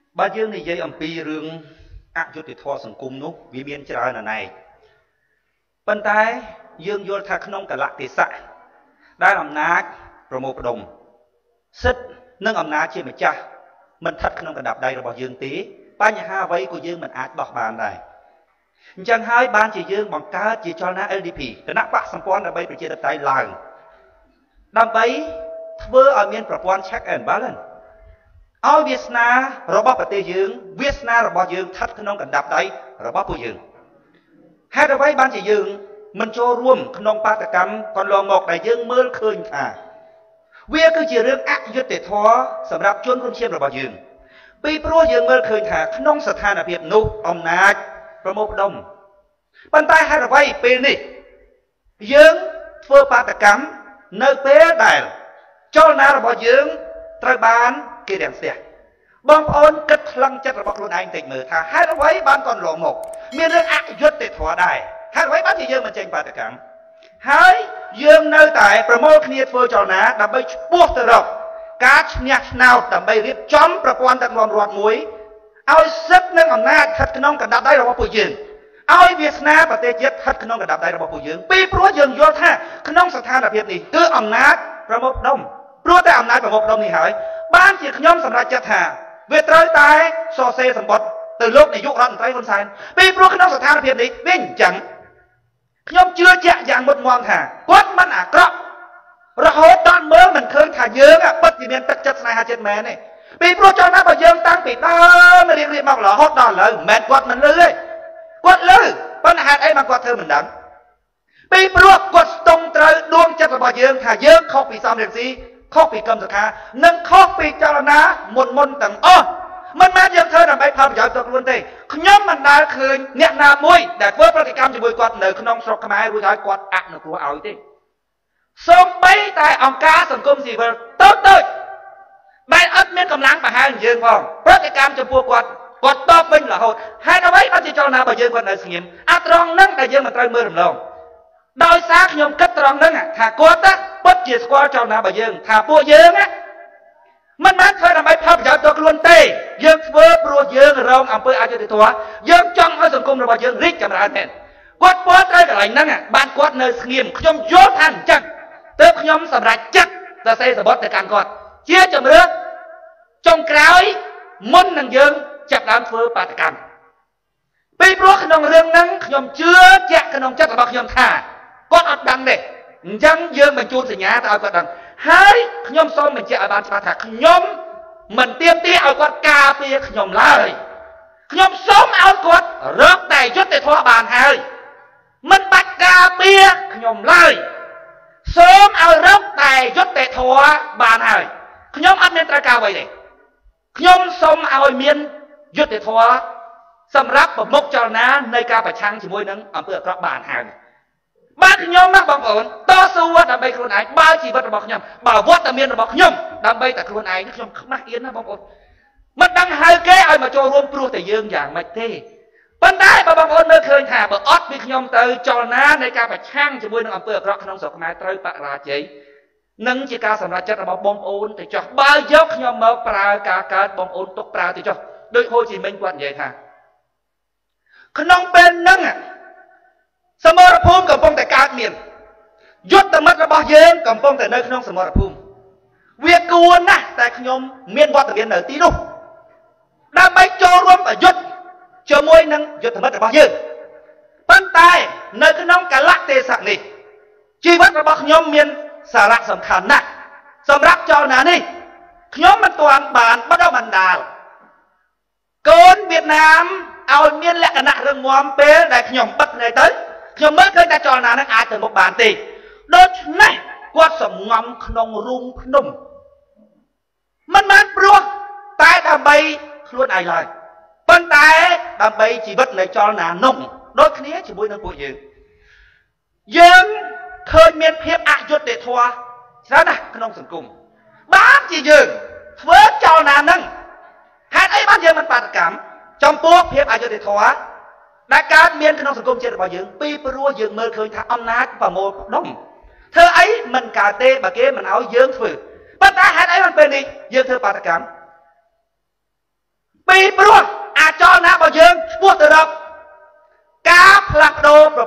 bà dương này dây âm pi rương ácยุติធម៌សង្គមនោះវាមានច្រើនណាស់ ប៉ុន្តែយើងយល់ថាក្នុងកលៈទេសៈដែលអំណាចប្រមូលផ្ដុំសិទ្ធិនិងអំណាចជាម្ចាស់មិនស្ថិតក្នុងកណ្ដាប់ដៃរបស់យើងទេបញ្ហាអ្វីក៏យើងមិនអាចដោះបានដែរអញ្ចឹងហើយបានជាយើងបង្កើតជាចលនា LDP គណៈបកសម្ព័ន្ធដើម្បីប្រជាធិបតេយ្យឡើងដើម្បីធ្វើឲ្យមានប្រព័ន្ធ check and balance ឲ្យវាសនារបស់ប្រទេសយើងវាសនារបស់យើងស្ថិតក្នុងកណ្ដាប់ដៃរបស់ពួកយើងហេតុអ្វីបានជាយើងមិនចូលរួមក្នុងបាតកម្មកន្លងមកដែលយើងមើលឃើញថាវាគឺជារឿងអយុត្តិធម៌សម្រាប់ជនរួមឈាមរបស់យើងពីព្រោះយើងមើលឃើញថាក្នុងស្ថានភាពនោះអំណាចប្រមូលផ្ដុំប៉ុន្តែហេតុអ្វីពេលនេះយើងធ្វើបាតកម្មនៅពេលដែលចលនារបស់យើងត្រូវបានគេរាំងស្ទះបងប្អូនគិតថ្លឹងចិត្តរបស់ខ្លួនឯងតិចមើលថាហេតុអ្វីបានកន្លងមកមានរឿងអយុត្តិធម៌ដែរហេតុអ្វីបានជាយើងមិនចេញបាតកម្មហើយយើងនៅតែប្រមូលគ្នាធ្វើចលនាដើម្បីឈ្មោះទៅរកការឈ្នះឆ្នោតដើម្បីរៀបចំប្រព័ន្ធដឹកនាំរដ្ឋមួយឲ្យសិទ្ធិនិងអំណាចស្ថិតក្នុងកណ្ដាប់ដៃរបស់ពួកយើងឲ្យវាសនាប្រទេសជាតិស្ថិតក្នុងកណ្ដាប់ដៃរបស់ពួកយើងពីព្រោះយើងយល់ថាក្នុងស្ថានភាពនេះគឺអំណាចប្រមូលផ្ដុំព្រោះតែអំណាចប្រមូលផ្ដុំនេះហើយបានជាខ្ញុំសម្រេចចិត្តថាវាត្រូវតែសរសេរសម្បត្តិទៅលោកនាយករដ្ឋមន្ត្រីហ៊ុនសែនពីព្រោះក្នុងស្ថានភាពនេះវាអញ្ចឹងខ្ញុំជឿជាក់យ៉ាងមុតមមថាគាត់មិនអាក្រក់រហូតដល់មើលមិនឃើញថាយើងពិតជាមានទឹកចិត្តស្នេហាជាតិមែនទេពីព្រោះចលនារបស់យើងតាំងពីដើមរៀងមករហូតដល់ឥឡូវមិនមែនគាត់មិនលឺទេគាត់លឺប៉ុន្តែហេតុអីបានគាត់ធ្វើមិនដឹងពីព្រោះគាត់ស្ទង់ត្រូវដួងចិត្តរបស់យើងថាយើងខុសពីសំរងស៊ីខុសពីកឹមសុខានិងខុសពីចលនាមុនទាំងអស់មិនមែនយើងធ្វើដើម្បីផលប្រយោជន៍ទៅខ្លួនទេខ្ញុំមិនដែលឃើញអ្នកណាមួយដែលធ្វើប្រតិកម្មជាមួយគាត់នៅក្នុងស្រុកខ្មែររួចហើយគាត់អនុគ្រោះឲ្យទេសូម្បីតែអង្គការសង្គមស៊ីវិលតូចដែលអត់មានកម្លាំងបង្ហាញយើងផងប្រតិកម្មចំពោះគាត់តបវិញរហូតហេតុអ្វីបានជាចលនារបស់យើងគាត់នៅស្ងៀមអាត្រង់ហ្នឹងដែលយើងមិនត្រូវមើលរំលងដោយសារខ្ញុំគិតត្រង់ហ្នឹងថាគាត់ពិតជាស្គាល់ចលនារបស់យើងថាពួកយើងមិនមែនធ្វើដើម្បីផលប្រយោជន៍ទៅខ្លួនទេយើងធ្វើព្រោះយើងរងអំពើអយុត្តិធម៌យើងចង់ឲ្យសង្គមរបស់យើងរីកចម្រើនមែនគាត់ពលត្រូវកន្លែងហ្នឹងបានគាត់នៅស្ងៀមខ្ញុំយល់ថាអញ្ចឹងទើបខ្ញុំសម្រេចចិត្តសរសេរសម្បត្តិទៅកាន់គាត់ជាជំរឿនចុងក្រោយមុននឹងយើងចាប់ដើមធ្វើបាតកម្មពីព្រោះក្នុងរឿងហ្នឹងខ្ញុំជឿជាក់ក្នុងចិត្តរបស់ខ្ញុំថាគាត់អត់ដឹងទេអញ្ចឹងយើងបញ្ជូនសញ្ញាទៅឲ្យគាត់ដឹងហើយខ្ញុំសូមបញ្ជាក់ឲ្យបានច្បាស់ថាខ្ញុំមិនទាមទារឲ្យគាត់ការពារខ្ញុំឡើយខ្ញុំសូមឲ្យគាត់រកតែយុត្តិធម៌បានហើយមិនបាច់ការពារខ្ញុំឡើយសូមឲ្យរកតែយុត្តិធម៌បានហើយខ្ញុំអត់មានត្រូវការអ្វីទេខ្ញុំសូមឲ្យមានយុត្តិធម៌សម្រាប់ប្រមុខចលនានៃការប្រឆាំងជាមួយនឹងអំពើអាក្រក់បានហើយបានខ្ញុំណាបងប្អូនតស៊ូដើម្បីខ្លួនឯងបើជីវិតរបស់ខ្ញុំបើវត្តមានរបស់ខ្ញុំដើម្បីតែខ្លួនឯងខ្ញុំខ្មាស់អៀនណាបងប្អូនមិនដឹងហៅគេឲ្យមកចូលរួមព្រោះតែយើងយ៉ាងម៉េចទេប៉ុន្តែបើបងប្អូនមើលឃើញថាបើអត់ពីខ្ញុំទៅចលនានៃការប្រឆាំងជាមួយនឹងអំពើអាក្រក់ក្នុងស្រុកខ្មែរត្រូវបរាជ័យនឹងជាការសម្រេចចិត្តរបស់បងប្អូនទៅចុះបើយកខ្ញុំមកប្រើការកើតបងប្អូនទុកប្រើទៅចុះដោយហូជីមិញគាត់និយាយថាក្នុងពេលហ្នឹងសមរភូមិកំពុងតែកើតមានយុទ្ធមិត្តរបស់យើងកំពុងតែនៅក្នុងសមរភូមិវាគួរណាស់តែខ្ញុំមានវត្តមាននៅទីនោះដើម្បីចូលរួមប្រយុទ្ធជាមួយនឹងយុទ្ធមិត្តរបស់យើងប៉ុន្តែនៅក្នុងកលៈទេសៈនេះជីវិតរបស់ខ្ញុំមានសារៈសំខាន់ណាស់សម្រាប់ចលនានេះខ្ញុំមិនទាន់បានបដិបណ្ដាលកូនវៀតណាមឲ្យមានលក្ខណៈរឹងមាំពេលដែលខ្ញុំបិទភ្នែកទៅខ្ញុំមើលឃើញតែចលនានឹងអាចទៅមុខបានទេដូច្នេះគាត់សំងំក្នុងរូងភ្នំមិនមែនព្រោះតែដើម្បីខ្លួនឯងឡើយប៉ុន្តែដើម្បីជីវិតនៃចលនានោះដូចគ្នាជាមួយនឹងពួកយើងឃើញមានភាពអយុត្តិធម៌ច្រើនណាស់ក្នុងសង្គមបានជាយើងធ្វើចលនានឹងហេតុអីបានយើងមិនបាតកម្មចំពោះភាពអយុត្តិធម៌ដែលកើតមានក្នុងសង្គមជាតិរបស់យើងពីព្រោះយើងមើលឃើញថាអំណាចប្រមូលផ្ដុំធ្វើអីមិនកើតទេបើគេមិនឲ្យយើងធ្វើប៉ុន្តែហេតុអីបានពេលនេះយើងធ្វើបាតកម្មពី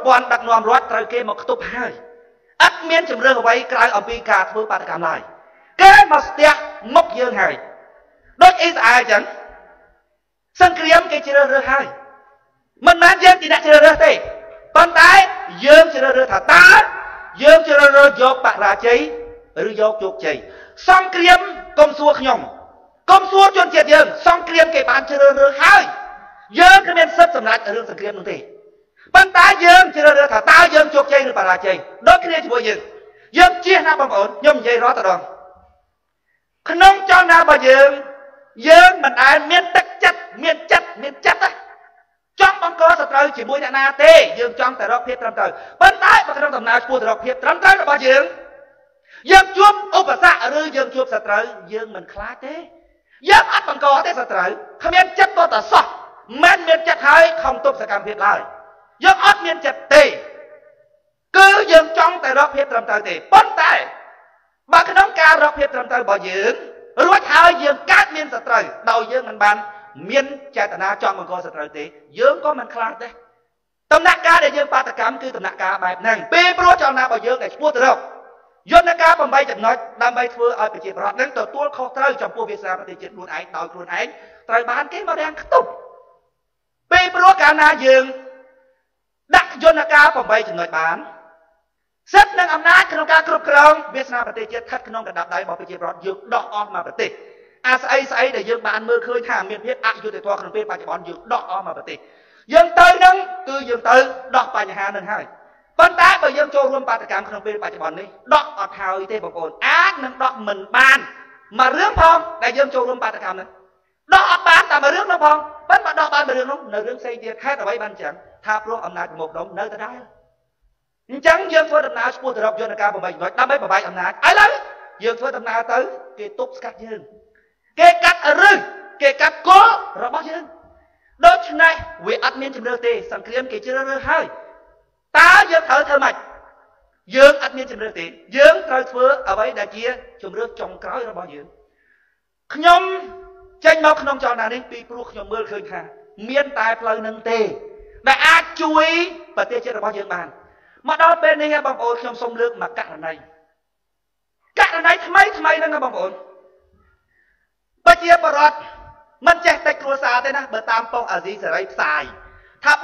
ព័ន្ធដឹកនាំរដ្ឋត្រូវគេមកខ្ទប់ហើយអត់មានជំរឿនអ្វីក្រៅអំពីការធ្វើបាតកម្មឡើយគេមកស្ទះមុខយើងហើយដូចអ៊ីស្រាអែលអញ្ចឹងសង្គ្រាមគេជ្រើសរើសហើយមិនមែនយើងជាអ្នកជ្រើសរើសទេប៉ុន្តែយើងជ្រើសរើសថាតើយើងជ្រើសរើសយកបរាជ័យឬយកជោគជ័យសង្គ្រាមកុំសួរខ្ញុំកុំសួរជនជាតិយើងសង្គ្រាមគេបានជ្រើសរើសហើយយើងគ្មានសិទ្ធិសម្រេចរឿងសង្គ្រាមនោះទេប៉ុន្តែយើងជ្រើសរើសថាតើយើងជោគជ័យឬបរាជ័យដូចគ្នាជាមួយយើងជៀសណាបងប្អូនខ្ញុំនិយាយរាល់តែដងក្នុងចលនារបស់យើងមិនដែលមានទឹកចិត្តមានចិត្តចង់បង្កសត្រូវជាមួយអ្នកណាទេយើងចង់តែរកភាពត្រឹមត្រូវប៉ុន្តែបើក្នុងដំណើរឆ្ពោះទៅរកភាពត្រឹមត្រូវរបស់យើងជួបឧបសគ្គឬយើងជួបសត្រូវយើងមិនខ្លាចទេយើងអត់បង្កទេសត្រូវគ្មានចិត្តទៅតែសោះមិនមានចិត្តហើយខំទប់សកម្មភាពឡើយយើងអត់មានចិត្តទេគឺយើងចង់តែរកភាពត្រឹមត្រូវទេប៉ុន្តែបើក្នុងការរកភាពត្រឹមត្រូវរបស់យើងរួចហើយយើងកើតមានសត្រូវដោយយើងមិនបានមានចេតនាចង់បង្កសត្រូវទេយើងក៏មិនខ្លាចដែរដំណាក់កាលដែលយើងបាតកម្មគឺដំណាក់កាលបែបហ្នឹងពេលព្រោះចលនារបស់យើងដែលឆ្ពោះទៅរកយន្តការ8ចំណុចដើម្បីធ្វើឲ្យប្រជាប្រដ្ឋនឹងទទួលខុសត្រូវចំពោះវាសនាប្រទេសជាតិខ្លួនឯងដោយខ្លួនឯងត្រូវបានគេមករាំងខ្ទប់ពេលព្រោះកាលណាយើងដាក់យន្តការ8ចំណុចបានសិទ្ធិនិងអំណាចក្នុងការគ្រប់គ្រងវាសនាប្រទេសជាតិស្ថិតក្នុងកណ្ដាប់ដៃរបស់ប្រជាប្រដ្ឋយើងដោះអស់មកប្រទេសអាស្អីដែលយើងបានមើលឃើញថាមានភាពអយុត្តិធម៌ក្នុងពេលបច្ចុប្បន្នយើងដោះអស់មកប្រទេសយើងទៅនឹងគឺយើងទៅដោះបញ្ហានឹងហើយប៉ុន្តែបើយើងចូលរួមបាតកម្មក្នុងពេលបច្ចុប្បន្ននេះដោះអត់ហើយទេបងប្អូនអាចនឹងដោះមិនបានមករឿងផងដែលយើងចូលរួមបាតកម្មនេះដោះអត់បានតែមករឿងនោះផងប៉ុន្តែដោះបានមួយរឿងនោះនៅរឿងផ្សេងទៀតហេតុអ្វីបានចឹងថាព្រោះអំណាចប្រមូលផ្ដុំនៅដដែលអញ្ចឹងយើងធ្វើដំណើរឆ្ពោះទៅរកយន្តការ8ចំណុចដើម្បីបំបែកអំណាចឥឡូវយើងធ្វើដំណើរទៅគេទប់ស្កាត់យើងគេកាត់រឹសគេកាត់គល់របស់យើងដូច្នេះវាអត់មានជំរឿទេសង្គ្រាមគេជ្រើសរើសហើយតើយើងត្រូវធ្វើម៉េចយើងអត់មានជំរឿទេយើងត្រូវធ្វើអ្វីដែលជាជំរឿចុងក្រោយរបស់យើងខ្ញុំចេញមកក្នុងចលនានេះពីព្រោះខ្ញុំមើលឃើញថាមានតែផ្លូវនឹងទេដែលអាចជួយប្រទេសជាតិរបស់យើងបានមកដល់ពេលនេះបងប្អូនខ្ញុំសូមលើកមកករណីថ្មីហ្នឹងបងប្អូនប្រជាពលរដ្ឋមិនចេះតែគ្រួសារទេណាបើតាមប៉ុស្តិ៍អាស៊ីសេរីផ្សាយថា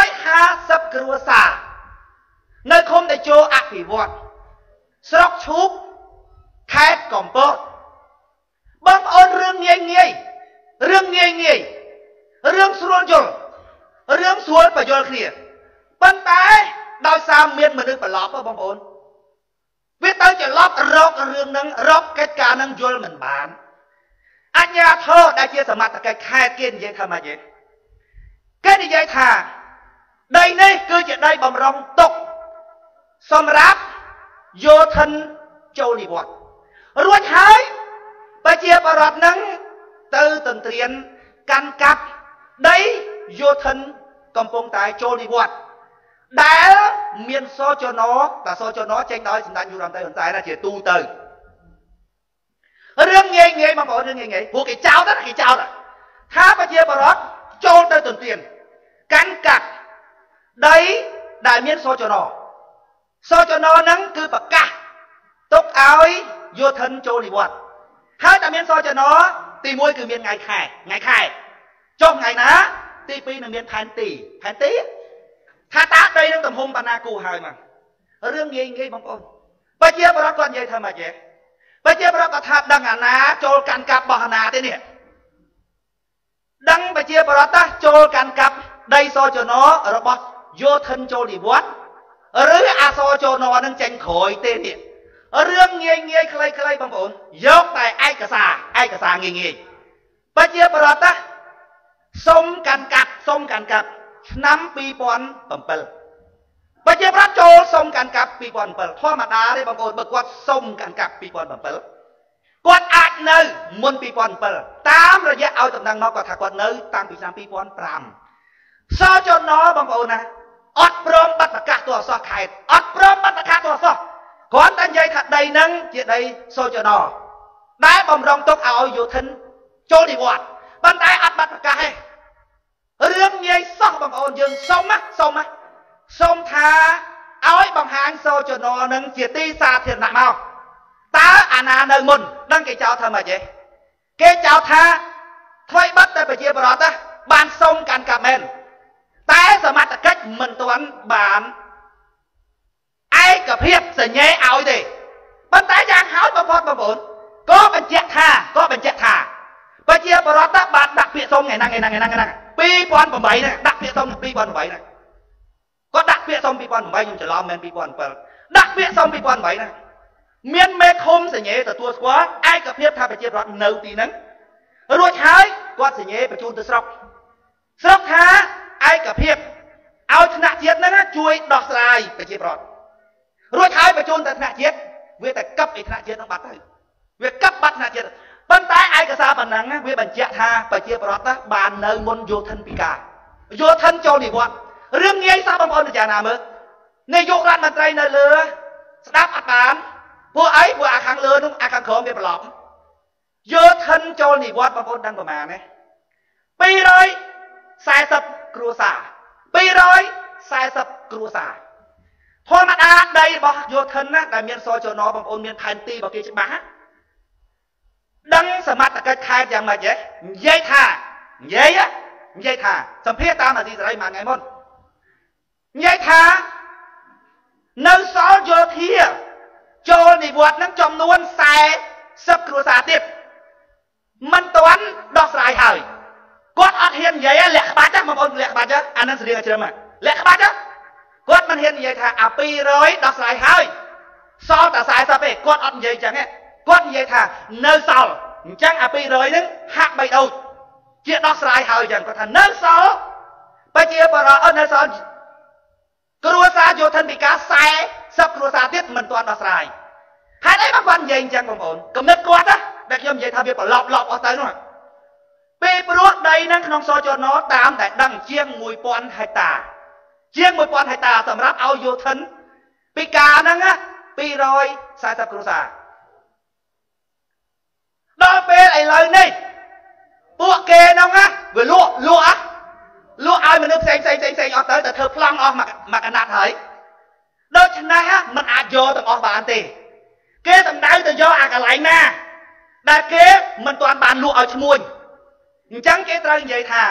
450គ្រួសារនៅឃុំតេជោអភិវឌ្ឍស្រុកឈូកខេត្តកំពតបងប្អូនរឿងងាយរឿងស្រួលយល់រឿងស្រួលបញ្យល់គ្នាប៉ុន្តែដោយសារមានមនុស្សប្រឡប់បងប្អូនវាទៅច្រឡប់រករឿងហ្នឹងរកកិច្ចការហ្នឹងយល់មិនបានអញ្ញាធរដែលជាសមត្ថកិច្ចខេត្តគេនិយាយថាម៉េចទេគេនិយាយថាដីនេះគឺជាដីបំរុងទុកសម្រាប់យោធិនចូលនិវត្តន៍រួចហើយប្រជាពលរដ្ឋហ្នឹងទៅទន្ទ្រានកាន់កាប់ដីយោធិនកំពុងតែចូលនិវត្តន៍ដែលមានសចនតែសចនចេញដោយសម្ដេចយុរ៉ាំទៅហ៊ុនសែនណាជាទូទៅរឿងងាយបងប្អូនរឿងងាយពួកគេចោទថាប្រជាពលរដ្ឋចូលទៅទន្ទ្រានកាន់កាប់ដីដែលមានសចនហ្នឹងគឺប្រកាសទុកឲ្យយោធិនចូលនិវត្តន៍ហើយតែមានសចនទី1គឺមានថ្ងៃខែចុះថ្ងៃណាទី2នឹងមានផែនទីថាតើដីនឹងទំហំប៉ុណ្ណាគូហើយមករឿងងាយបងប្អូនប្រជាពលរដ្ឋគាត់និយាយថាម៉េចទេប្រជាពលរដ្ឋគាត់ថាដឹងអាណាចូលកាន់កាប់បោះអាណាទេនេះដឹងប្រជាពលរដ្ឋថាចូលកាន់កាប់ដីសចនរបស់យោធិនចូលនិវត្តន៍ឬអាសចននឹងចេញក្រោយទេនេះរឿងងាយខ្លីបងប្អូនយកតែឯកសារងាយប្រជាពលរដ្ឋថាសុំកាន់កាប់ឆ្នាំ2007ប្រជាប្រដ្ឋចូលសុំកាន់កាប់2007ធម្មតាទេបងប្អូនបើគាត់សុំកាន់កាប់2007គាត់អាចនៅមុន2007តាមរយៈឲ្យតំណែងមកគាត់ថាគាត់នៅតាំងពីឆ្នាំ2005សចនបងប្អូនណាអត់ព្រមប័ណ្ណប្រកាសទូរស័ព្ទខេត្តអត់ព្រមប័ណ្ណប្រកាសទូរស័ព្ទគ្រាន់តែនិយាយថាដីហ្នឹងជាដីសចនដែលបំរុងទុកឲ្យយោធិនចូលនិវត្តន៍ប៉ុន្តែអត់ប័ណ្ណប្រកាសទេរឿងងាយសោះបងប្អូនយើងសុំ xông tha áo bằng hàng sâu cho nó nâng chia ti xa thiệt nặng mau ta à nà nơi mùn đăng cái cháu thầm mà vậy cái cháu tha thôi bắt tay bà chia bà ta bàn sông càn cà men ta sẽ mặt cách mình toán bàn ai cập hiệp sẽ nhé áo gì bên tay giang háo bà phót bà bốn có bên chết thà bà chia bà ta bàn đặc biệt sông ngày năng pi bọn bà bảy này đặc biệt sông pi bọn bảy này có đặc biệt sông pi bọn bảy nhưng chỉ lo men pi bọn đặc biệt sông pi bọn bảy này miền mê không sẽ nhé từ tua quá ai cập hiệp tha bà chia bà nâu tí nắng rồi thái con sẽ nhé bà chôn từ sọc tha ai cập hiệp ao thằng nạ chết nó chui đọt dài bà chia bà rồi thái bà chôn từ thằng nạ chết vì ta cấp thằng nạ chết nó bắt thôi việc cấp bắt nạ chết bên tay ai cả sao bản năng vì bản chết tha bà chia bà ta bàn nơi môn vô thân pika vô thân cho đi bọn riêng nghe sao bằng ôn được chả nào mới nên vô ran bàn tay nơi lừa đáp ạc bán vua ấy vua ạc hàng lừa đúng ạc hàng khóm về bà lọm vô thân cho đi bọn bằng ôn đang bà mà này bây rồi sai sập cua xả bây rồi sai sập cua xả thôi mặt đây bỏ vô thân á đại miền so cho nó bằng ôn miền thành ti bảo kia chứ má đăng sờ mặt cái khai rằng là dây thà sầm phía tao là gì rồi mà ngày môn dây thà nơi xó vô thia cho đi vượt nó trong luôn sai sắp cua xả tiếp mình toán đo sai hỏi quát ở hiền vậy lẹ ba chắc mà ôn lẹ ba chắc anh đang sử dụng mà lẹ ba chắc quát mình hiền vậy thà à pi rồi đo sai hỏi so ta sai sao vậy quát ở vậy chẳng nghe quát vậy thà nơi sau chẳng à pi rồi nè hạ bay đầu chuyện đo sai hỏi chẳng có thà nơi sau bây giờ bà ở nơi sau cua xa vô thân bị cá sai sắp cua xa tiếp mình toàn đo sai hai đấy bác quan vậy chẳng còn ổn cầm đất quát á đặc nhâm vậy thà việc bảo lọp ở tới nữa bê bố đây năng không so cho nó tám đại đăng chiêng mùi pon hai tà sầm ráp ao vô thân pi cá năng á pi rồi sai sắp cua xa đó bê lại lời này bộ kê nông á vừa lụa ai mà nước xanh ở tới từ thơ plong ở mà cái nạt hỡi đó chân này á mình vô tầm ở bàn tì kê tầm đáy từ do cả lạnh nè đại kế mình toàn bàn lụa ở trên mùi chẳng kế trân vậy thà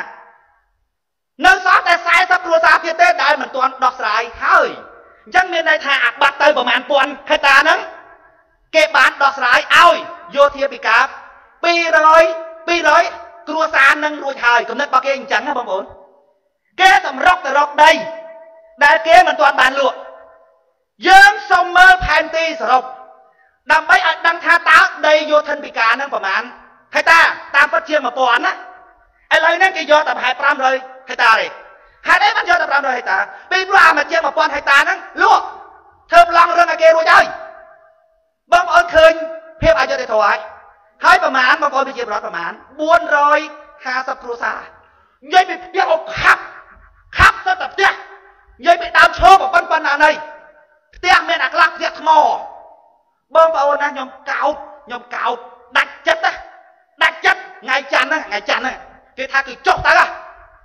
nơi xót tại sai sắp rùa xa phía tết đại mình toàn đọc xài hơi chẳng miền này thà bắt tay vào màn buồn hay ta nắng kê bán đọc xài ôi vô thia bị cạp pi rồi rùa xa nâng rùa thời còn nơi bà kê chẳng hả bông ổn kế tầm rọc đây đại kế mình toàn bàn lụa dương sông mơ phèn ti sở rộng đầm bấy đăng tha táo đây vô thân bị cá nâng bà màn hay ta phát chiêng mà bò á ai lấy nâng cái vô tập 200 rồi hay ta đi hai đấy bắt vô tập 5 rồi hay ta bị ra mà chiêng mà bò hay ta nâng lụa thơm lòng rừng ai kê rồi chơi bông ơn khơi phép ai cho để thoại hai bà màn bông ơn bị chiêng bà màn buôn rồi kha sắp cua xa nhây bị biết ốc khắp sắp tập tiếc nhây bị đám chô của phân à này tiếc miền ạc lạc tiếc mò bông ơn á nhóm cạo đặt chất ngày chăn á cái thà cái chọc ta à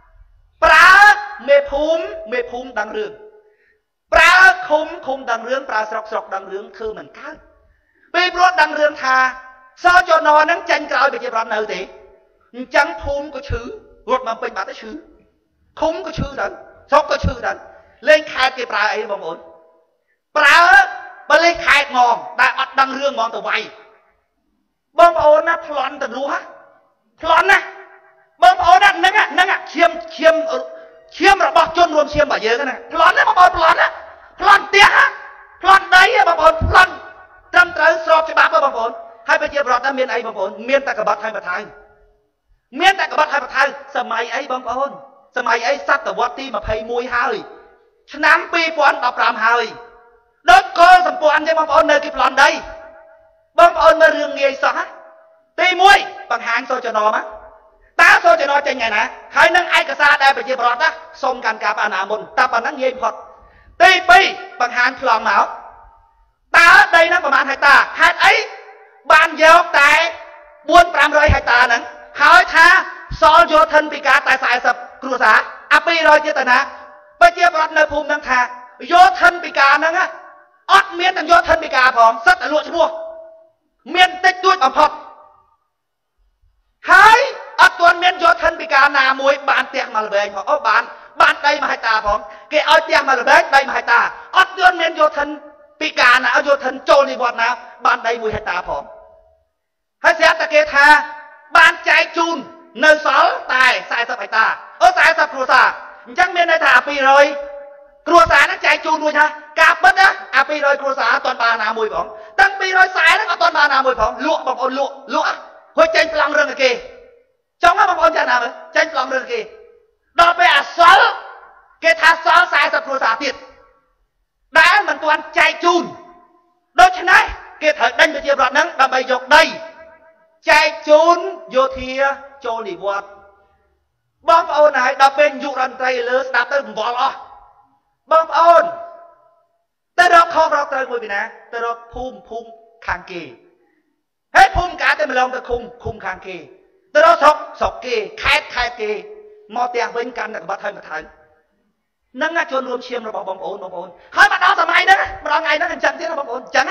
pra mê phum đằng rương pra khum đằng rương pra sọc đằng rương thư mình cá bê bố đằng rương thà sao cho nó nắng tranh cào bị chế bọt nơi thì chẳng phum có chữ ruột mà bình bát cái chữ khum có chữ đằng sọc có chữ đằng lên khai cái pra ấy bông ổn pra bà lên khai ngon đại ọt đằng rương ngon từ vậy bông ổn á plon từ lúa plon á bông ổn á nâng á chiêm rồi bọc chôn luôn chiêm bảo dơ cái này plon á bông ổn plon tiếc á plon đấy á bông ổn plon trăm tới sọp cho bác bông ổn hai bây giờ bọt đã miền ấy bông ổn miền ta cả bọt hai bọt hai sầm mày ấy bông ổn sầm mày ấy sát từ bọt ti mà phay mùi hơi năm pi pon đọc làm hơi đất cơ sầm pon cho bông ổn nơi cái plon đây bông ổn mà rừng nghề sao á ti muối bằng hàng so cho nó má ta so cho nó trên ngày nè hai nâng ai cả xa đây bây giờ bọt á xongกันกับอันนั้นta bằng năng nghề phật ti pi bằng hàng plon máu ta đây nóประมาณhai ta hai ấy ban vô tại buôn 500 hai ta nè hỏi tha so vô thân bị cá tại sai sập cua xả api rồi chứ ta nè bây chia bọt nơi phùm năng thà vô thân bị cả năng á ót miên thằng vô thân bị cả phỏng rất là lụa chứ mua miên tích tuốt bằng phật hai ót tuôn miên vô thân bị cả nà mùi bạn tiệm mà là về họ bạn đây mà hai ta phỏng cái ơi tiệm mà là về đây mà hai ta ót tuôn miên vô thân bị cả nà vô thân trôn đi bọt nào bạn đây mùi hai ta phỏng hai xe ta kê tha bạn chạy chun nơi sáu tài sai sập hai ta sai sập cua xà chẳng miên đây thả pì rồi cua xà nó chạy chun luôn ha cạp bất á pì rồi cua xà toàn bà nào mùi phỏng tăng pì rồi sai nó có toàn bà nào mùi phỏng lụa bằng ôn lụa hồi tranh lòng rừng kì trong đó bằng ôn cha nào tranh lòng rừng kì đó bây à sáu cái thả sáu sai sập cua xà tiệt đã mình toàn chạy chun đôi chân này cái thời đánh với chia đoạn nắng đầm bày dọc đây chạy chun vô thia cho đi vọt bom ôn này đập bên dụ đàn tay lớn đạp tới vọt lo bom ôn tới đó không đó tới ngồi bên này tới đó phum khang kỳ hết phum cả tới mình lòng tới khum khang kỳ tới đó sọc kỳ khai kỳ mò tiền bên cạnh là bắt thay mà thay nâng á chôn rôm chiêm rồi bom ôn hơi bắt đó tầm ai đó mà đó ngày đó hình chân thế là bom ôn chẳng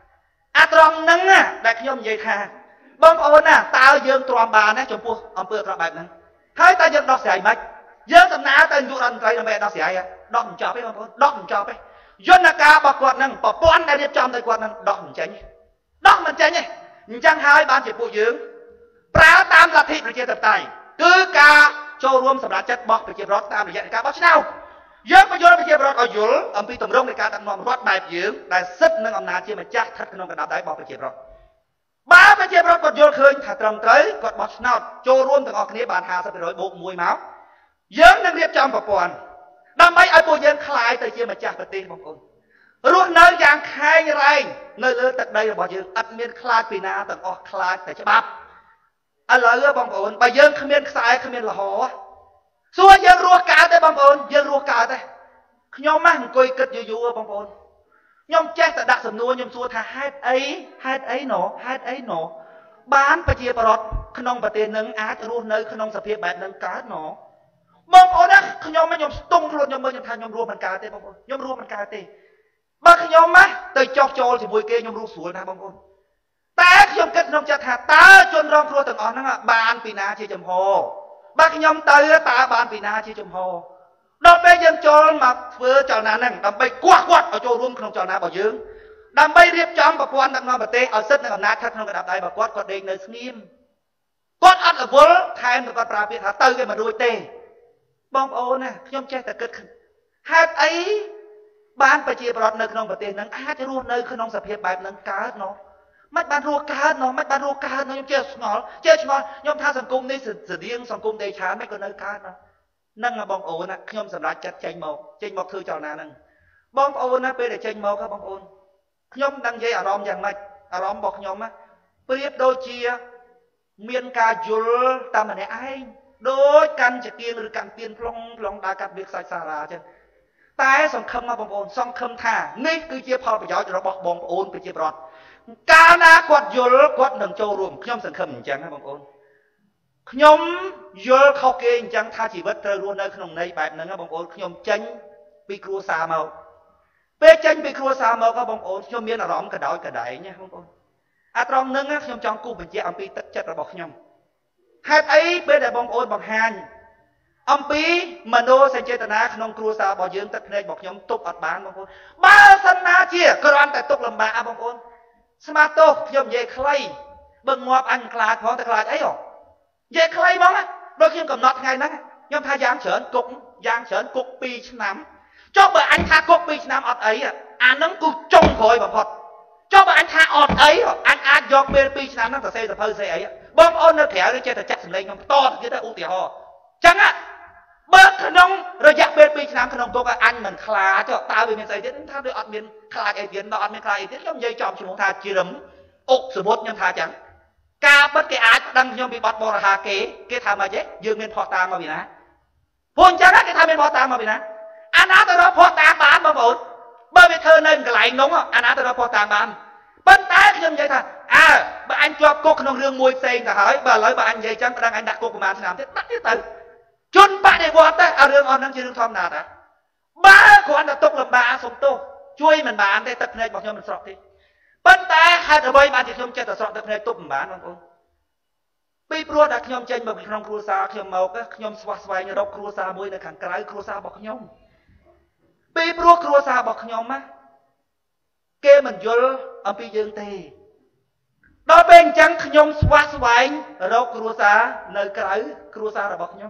á tròn nâng á đại nhôm vậy thà bom ôn tao dương tròn bà nè chồng pua ông pua tròn bài nè hai ta dương đọc xài mạch dương tầm ná tên dụ đàn tay là mẹ đọc xài đọc mình cho biết không đọc mình cho biết dân là ca bọc quạt nâng bỏ bọn này điệp trong tay quạt nâng đọc mình tránh nhé chẳng hai ban chỉ phụ dưỡng prá tam là thịt rồi chia tập tay cứ ca choរួមsầm lá chất bọc rồi chia rót tam rồi dạy ca bóc nào dương bây giờ bây chia rót ở dưới ông pi tầm rong để ca tận mòn rót bài dưỡng đại sức nâng ông nào chia mà chắc thật cái nông cái đạp đáy bọc rồi chia rót ba bây chia rót còn vô khơi thả trầm tới còn bóc nào choរួមtừng ngọc này bàn hà sẽ phải rồi bộ mùi máu dưỡng nâng điệp trong bọc quần đâm mấy ai bùi dương khai tới chia mà chắc vật tin bọc quần ruột nơi giang khai như này nơi lớn tận đây là bỏ dương ắt miên khai pina tận o khai tại chế bắp anh lời bong ổn bà dương không miên sai không miên là họ xua dương ruột cá tới bong ổn dương ruột cá tới nhóm mang coi kịch dù bong ổn nhóm chết tại đặt sầm nua nhóm xua thà hát ấy nọ bán bà chia bà rọt không bà tiền nâng á cho ruột nơi không sập hiệp bạn nâng cá nọ bong ổn á nhóm mấy nhóm tung luôn nhóm mơ nhóm thay nhóm ruột bằng cá tới bong ổn nhóm ruột bằng cá tới ba khi nhóm á tới chọc cho thì mùi kê nhóm ruột xuống na bong ổn ta nhóm kết nhóm chặt hạt ta chôn rong khô từng on nó bàn pina chia chấm hồ ba khi nhóm tới ta bàn pina chia chấm hồ đó bây giờ cho mà vừa cho nà nè đâm bay quạt ở chỗ luôn không cho nà bảo dưỡng đâm bay điệp trong bảo quan đâm nó bảo tê ở sân nó nát thắt nó cái đạp đây bảo quạt đây nơi nghiêm quạt ăn ở vốn thay nó còn ra biết hả tới cái mà đuôi tê bom ô nè nhóm che ta kết hạt ấy ban phải chia bọt nơi không bảo tê nâng hát cho luôn nơi không sập hiệp bài nâng cá nó mắt ban rùa cá nó nhóm chơi ngó nhóm tha sòng cung đi sử điên sòng cung đầy chán mấy con nơi cá nó nâng là bom ổ nè nhóm sầm lá chặt chanh mọc thư chào nà nâng bom ổ nè bây để chanh mọc các bom ổ nhóm đăng dây ở róm dạng mạch ở róm bọc nhóm á biết đôi chia miền ca dul ta mà này ai đôi căn chỉ kiêng rồi căn tiền plong đã cắt việc sai xa ra chứ tai sòng khâm mà bom ổ sòng khâm thả ngay cứ chia phò phải giỏi cho nó bọc bom ổ phải chia bọt cá na quạt dul quạt nâng châu ruộng nhóm sòng khâm chẳng hả bom ổ nhóm dul khâu kê chẳng tha chỉ bất trời luôn nơi không này bài nâng bom ổ nhóm tranh bị cua xa màu bê tranh bị cua xa màu các bom ổ nhóm miên là rõm cả đáy nha bom ổ trong nâng á nhóm trong cung mình chia ông pi tất chất là bọc nhóm hạt ấy bê đại bom ổ bằng hàn ông pi mà nô sẽ chơi tận á không cua xa bỏ dưỡng tất này bọc nhóm tục ọt bán bom ổ ba sân na chia cơ đoan tại tục làm bà bom ổ smarto nhóm về clay bưng ngoạp anh clay phóng tại clay ấy hả về clay bóng á đôi khi cầm nọt ngay nắng nhóm tha giang sởn cục pi nắm cho bởi anh tha cục pi nắm ọt ấy à nắng cục trông khỏi bằng phật cho bởi anh tha ọt ấy anh ai dọc bên pi nắm nó xây tập hơi xây ấy bom ôn nó thẻ đi chơi thật chắc lên nhóm to như ta u tỉa ho chẳng á bớt khả nông rồi dạc bên pi nắm khả nông tôi anh mình khá cho tao vì mình xây tiến tha đôi ọt miền khá cái tiến đó ọt miền khá cái tiến nhóm dây chòm chỉ muốn tha chia rấm ốc sự bốt nhóm tha chẳng ca bất cái ai đang nhom bị bắt bò là hà kế cái tham mà chứ dương miền phò tang mà bị ná hôn chắc cái tham miền phò tang mà bị ná anh á tôi đó phò tang bán mà bổn bởi vì thơ nên cái lại nóng anh á tôi đó phò tang bán bên tay nhom vậy thà bà anh cho cô không riêng mùi xây cả hỏi bà nói bà anh vậy chẳng đang anh đặt cô của bạn làm thế tắt hết từ chôn bạn để vọt đấy à riêng on đang chưa riêng thom nào đã ba của anh là tục làm ba sống tô chui mình bán đây tập này bảo nhau mình sọt đi bên ta hai tờ bay bạn thì không chơi tờ sọt tập này tục mình bán không bây giờ đã nhom chơi mà bị trong cua sa nhom màu các nhom xoa xoay như đọc cua sa môi là khẳng cái cua sa bọc nhom bây giờ cua sa bọc nhom á kê mình vô ở bây giờ tê đó bên trắng nhom xoa xoay đọc cua sa nơi cái cua sa là bọc nhom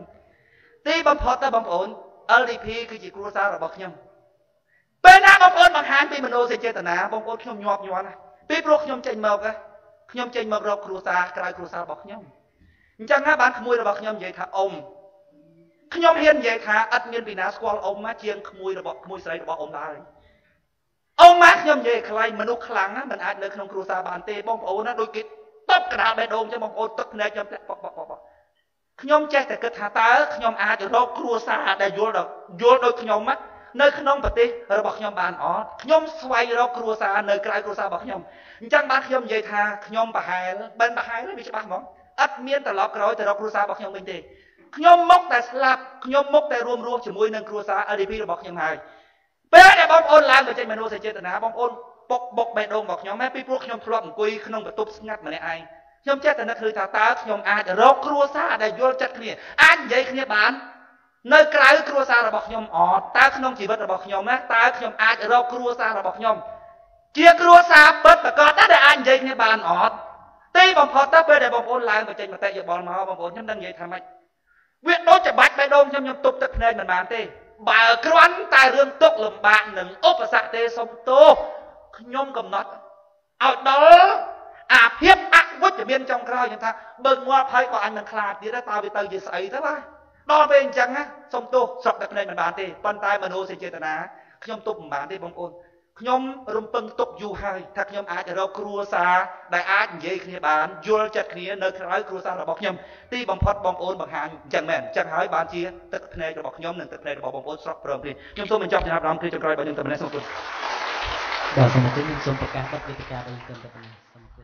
tí bấm phật ta bấm ổn LDPคือจีครัวซาរបស់ខ្ញុំពេលណាបងប្អូនបង្ហាញពីមនោសញ្ចេតនាបងប្អូនខ្ញុំញាប់ញ័រណាពីព្រោះខ្ញុំចេញមករកគ្រួសារក្រៅគ្រួសាររបស់ខ្ញុំអញ្ចឹងណាបានក្មួយរបស់ខ្ញុំនិយាយថាអ៊ំខ្ញុំហ៊ាននិយាយថាអត់មានពីណាស្គាល់អ៊ំមកជាងក្មួយស្រីរបស់អ៊ំដែរអ៊ំមកខ្ញុំនិយាយខ្លាញ់មនុស្សខ្លាំងណាមិនអាចនៅក្នុងគ្រួសារបានទេបងប្អូនណាដូចគេតបកណ្ដាលបេះដូងចឹងបងប្អូនទឹកភ្នែកខ្ញុំតែបកខ្ញុំចេះតែគិតថាតើខ្ញុំអាចរកគ្រួសារដែលយល់ដូចខ្ញុំនៅក្នុងប្រទេសរបស់ខ្ញុំបានអត់ខ្ញុំស្វែងរកគ្រួសារនៅក្រៅគ្រួសាររបស់ខ្ញុំអញ្ចឹងបានខ្ញុំនិយាយថាខ្ញុំប្រហែលវាច្បាស់ហ្មងអត់មានត្រឡប់ក្រោយទៅរកគ្រួសាររបស់ខ្ញុំវិញទេខ្ញុំមកតែស្លាប់ខ្ញុំមកតែរួមរស់ជាមួយនឹងគ្រួសារ LDP របស់ខ្ញុំហើយពេលដែលបងប្អូនឡើងទៅចេញមនោសញ្ចេតនាបងប្អូនបុកបេះដូងរបស់ខ្ញុំពីព្រោះខ្ញុំធ្លាប់អង្គុយក្នុងបន្ទប់ស្ងាត់ម្នាក់ឯងខ្ញុំចេះតែនឹកឃើញថាតើខ្ញុំអាចរកគ្រួសារដែលយល់ចិត្តគ្នាអាចនិយាយគ្នាបាននៅក្រៅគ្រួសាររបស់ខ្ញុំអត់តើក្នុងជីវិតរបស់ខ្ញុំណាតើខ្ញុំអាចរកគ្រួសាររបស់ខ្ញុំជាគ្រួសារពិតប្រកបដែលអាចនិយាយគ្នាបានអត់ទីបំផុតទៅពេលដែលបងប្អូនឡើងបញ្ចេញមតិយោបល់មកបងប្អូនខ្ញុំនឹងនិយាយថាម៉េចវាដូចច្បាច់បេះដូងខ្ញុំទប់ទឹកភ្នែកមិនបានទេបើគ្រាន់តែរឿងទុកលំបាកនិងឧបសគ្គទេសុំទោសខ្ញុំកំណត់ឲ្យដល់អាភាពអវិជ្ជមានចុងក្រោយខ្ញុំថាបើងាប់ហើយក៏អញមិនខ្លាចទៀតតើវាទៅជាស្អីទៅបាទដល់ពេលអញ្ចឹងណាសុំទោសស្រុកតែភ្នែកមិនបានទេប៉ុន្តែមនោសញ្ចេតនាខ្ញុំទប់មិនបានទេបងប្អូនខ្ញុំរំពឹងទុកយូរហើយថាខ្ញុំអាចរកគ្រួសារដែលអាចនិយាយគ្នាបានយល់ចិត្តគ្នានៅក្រៅគ្រួសាររបស់ខ្ញុំទីបំផុតបងប្អូនបង្ហាញអញ្ចឹងមែនអញ្ចឹងហើយបានជាទឹកភ្នែករបស់ខ្ញុំនិងទឹកភ្នែករបស់បងប្អូនស្រុកព្រមគ្នាខ្ញុំសូមបញ្ចប់ចំណាប់អារម្មណ៍គឺចុងក្រោយរបស់ខ្ញុំតែម្នាក់សូមអរគុណបាទសូមអរគុណខ្ញុំសូមប្រកាសបទវេទិការបស់យើងទៅប៉ុណ្ណេះ